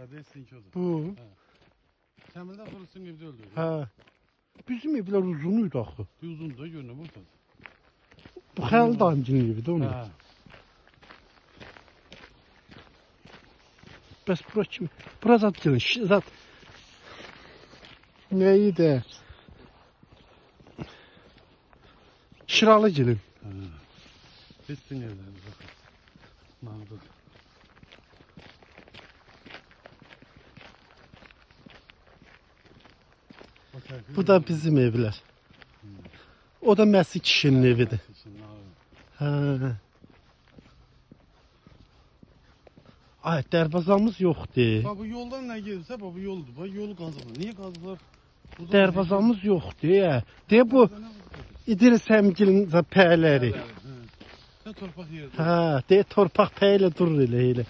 Kardeş sizinki odur. Bu. Kəmirdən sonra sizin evdə öldü. Ha. Bizim evler uzunuydu axı. Uzun da görünür burada. Bu Xəlil dayımcının evi də onun. Ha. Bəs bura kim? Bura zat gəlin. Zat. Nəyi də? Şıralı gəlin. Ha. Biz sizin evləriniz. Mağdur. Bu da bizim evlər. O da Məsi kişinin evidir. Ha. Ay, dərbazamız yoxdur. Bak bu yoldan ne gelirse bak bu yoldur. Bak yolu kazıklar. Niye kazıklar? Dərbazamız yoxdur. De bu İdris Əmgilin pəyləri. Ne torpaq yerdir. Ha, de torpaq pəylə durur elə.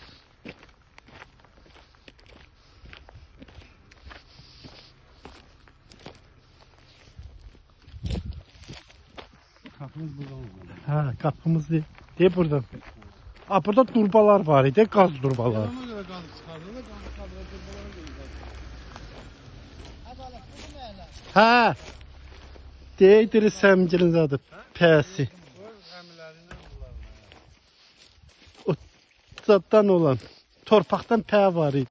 Kapımız buradan. Ha, qapımız de buradan. Ha, burada durbalar var idi, qaz durbalar. Ona göre gaz çıkardığında gaz çıkardığında durbalara göre. Ha. De İdris Əmgilin adı pəyəsi. O zaddan olan torpaqdan pəyə var idi.